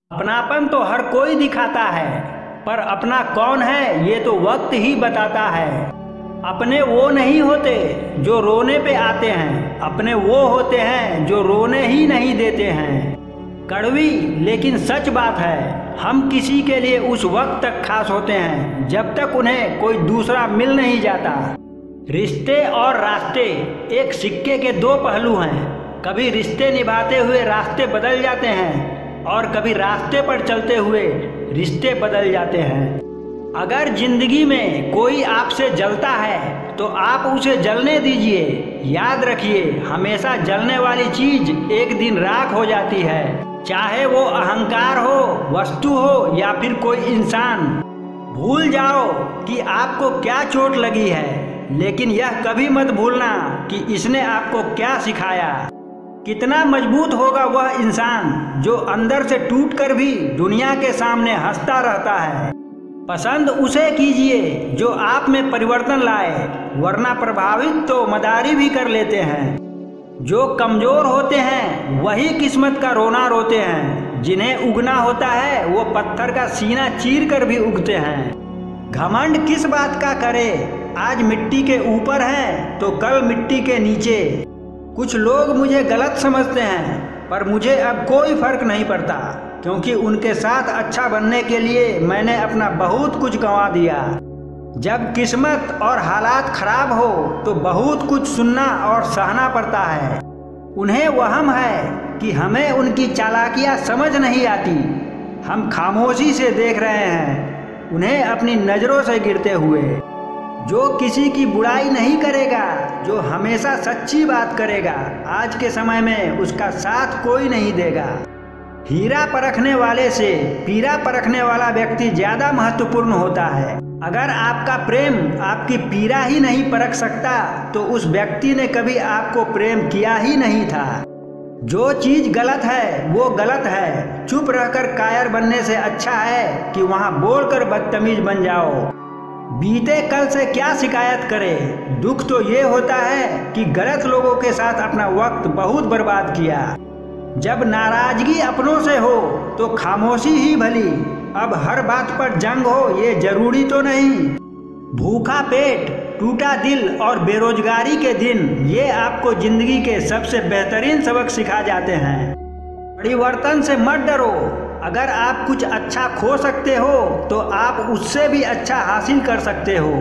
अपनापन तो हर कोई दिखाता है, पर अपना कौन है ये तो वक्त ही बताता है। अपने वो नहीं होते जो रोने पे आते हैं, अपने वो होते हैं जो रोने ही नहीं देते हैं। कड़वी लेकिन सच बात है, हम किसी के लिए उस वक्त तक खास होते हैं जब तक उन्हें कोई दूसरा मिल नहीं जाता। रिश्ते और रास्ते एक सिक्के के दो पहलू हैं। कभी रिश्ते निभाते हुए रास्ते बदल जाते हैं और कभी रास्ते पर चलते हुए रिश्ते बदल जाते हैं। अगर जिंदगी में कोई आपसे जलता है तो आप उसे जलने दीजिए। याद रखिए, हमेशा जलने वाली चीज एक दिन राख हो जाती है, चाहे वो अहंकार हो, वस्तु हो या फिर कोई इंसान। भूल जाओ कि आपको क्या चोट लगी है, लेकिन यह कभी मत भूलना कि इसने आपको क्या सिखाया। कितना मजबूत होगा वह इंसान जो अंदर से टूटकर भी दुनिया के सामने हंसता रहता है। पसंद उसे कीजिए जो आप में परिवर्तन लाए, वरना प्रभावित तो मदारी भी कर लेते हैं। जो कमजोर होते हैं वही किस्मत का रोना रोते हैं। जिन्हें उगना होता है वो पत्थर का सीना चीर कर भी उगते हैं। घमंड किस बात का करे, आज मिट्टी के ऊपर है तो कल मिट्टी के नीचे। कुछ लोग मुझे गलत समझते हैं, पर मुझे अब कोई फर्क नहीं पड़ता, क्योंकि उनके साथ अच्छा बनने के लिए मैंने अपना बहुत कुछ गंवा दिया। जब किस्मत और हालात खराब हो तो बहुत कुछ सुनना और सहना पड़ता है। उन्हें वहम है कि हमें उनकी चालाकियां समझ नहीं आती। हम खामोशी से देख रहे हैं उन्हें अपनी नज़रों से गिरते हुए। जो किसी की बुराई नहीं करेगा, जो हमेशा सच्ची बात करेगा, आज के समय में उसका साथ कोई नहीं देगा। हीरा परखने वाले से पीरा परखने वाला व्यक्ति ज्यादा महत्वपूर्ण होता है। अगर आपका प्रेम आपकी पीरा ही नहीं परख सकता तो उस व्यक्ति ने कभी आपको प्रेम किया ही नहीं था। जो चीज गलत है वो गलत है। चुप रहकर कायर बनने से अच्छा है कि वहां बोलकर बदतमीज बन जाओ। बीते कल से क्या शिकायत करें। दुख तो ये होता है कि गलत लोगों के साथ अपना वक्त बहुत बर्बाद किया। जब नाराजगी अपनों से हो तो खामोशी ही भली। अब हर बात पर जंग हो ये जरूरी तो नहीं। भूखा पेट, टूटा दिल और बेरोजगारी के दिन ये आपको जिंदगी के सबसे बेहतरीन सबक सिखा जाते हैं। परिवर्तन से मत डरो। अगर आप कुछ अच्छा खो सकते हो तो आप उससे भी अच्छा हासिल कर सकते हो।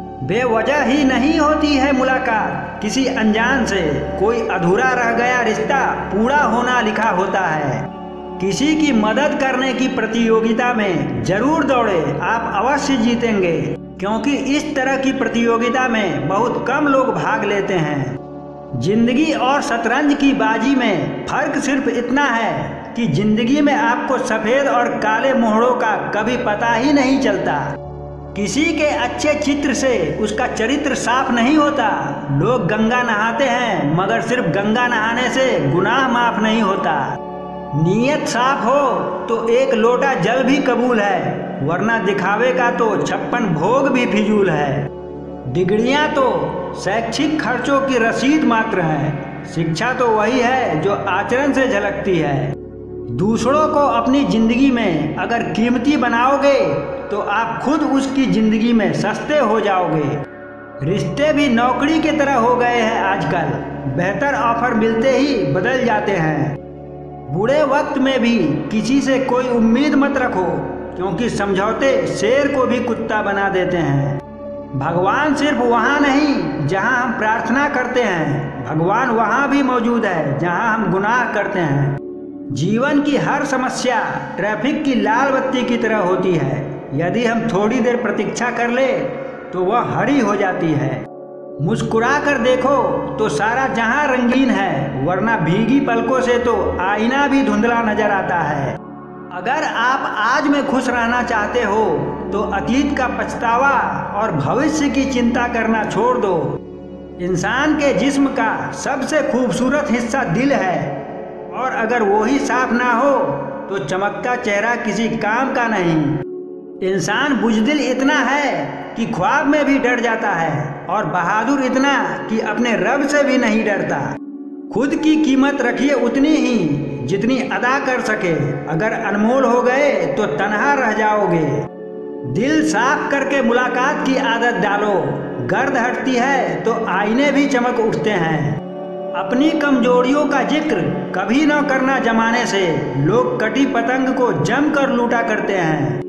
बेवजह ही नहीं होती है मुलाकात किसी अनजान से। कोई अधूरा रह गया रिश्ता पूरा होना लिखा होता है। किसी की मदद करने की प्रतियोगिता में जरूर दौड़े, आप अवश्य जीतेंगे, क्योंकि इस तरह की प्रतियोगिता में बहुत कम लोग भाग लेते हैं। जिंदगी और शतरंज की बाजी में फर्क सिर्फ इतना है कि जिंदगी में आपको सफेद और काले मोहरों का कभी पता ही नहीं चलता। किसी के अच्छे चित्र से उसका चरित्र साफ नहीं होता। लोग गंगा नहाते हैं, मगर सिर्फ गंगा नहाने से गुनाह माफ नहीं होता। नीयत साफ हो तो एक लोटा जल भी कबूल है, वरना दिखावे का तो 56 भोग भी फिजूल है। डिग्रियां तो शैक्षिक खर्चों की रसीद मात्र है। शिक्षा तो वही है जो आचरण से झलकती है। दूसरों को अपनी जिंदगी में अगर कीमती बनाओगे तो आप खुद उसकी जिंदगी में सस्ते हो जाओगे। रिश्ते भी नौकरी की तरह हो गए हैं आजकल। बेहतर ऑफर मिलते ही बदल जाते हैं। बुरे वक्त में भी किसी से कोई उम्मीद मत रखो, क्योंकि समझौते शेर को भी कुत्ता बना देते हैं। भगवान सिर्फ वहाँ नहीं जहाँ हम प्रार्थना करते हैं, भगवान वहाँ भी मौजूद है जहाँ हम गुनाह करते हैं। जीवन की हर समस्या ट्रैफिक की लाल बत्ती की तरह होती है। यदि हम थोड़ी देर प्रतीक्षा कर ले तो वह हरी हो जाती है। मुस्कुरा कर देखो तो सारा जहां रंगीन है, वरना भीगी पलकों से तो आईना भी धुंधला नजर आता है। अगर आप आज में खुश रहना चाहते हो तो अतीत का पछतावा और भविष्य की चिंता करना छोड़ दो। इंसान के जिस्म का सबसे खूबसूरत हिस्सा दिल है, और अगर वो ही साफ ना हो तो चमकता चेहरा किसी काम का नहीं। इंसान बुज़दिल इतना है कि ख्वाब में भी डर जाता है, और बहादुर इतना कि अपने रब से भी नहीं डरता। खुद की कीमत रखिए उतनी ही जितनी अदा कर सके। अगर अनमोल हो गए तो तन्हा रह जाओगे। दिल साफ करके मुलाकात की आदत डालो। गर्द हटती है तो आईने भी चमक उठते हैं। अपनी कमजोरियों का जिक्र कभी न करना जमाने से। लोग कटी पतंग को जम कर लूटा करते हैं।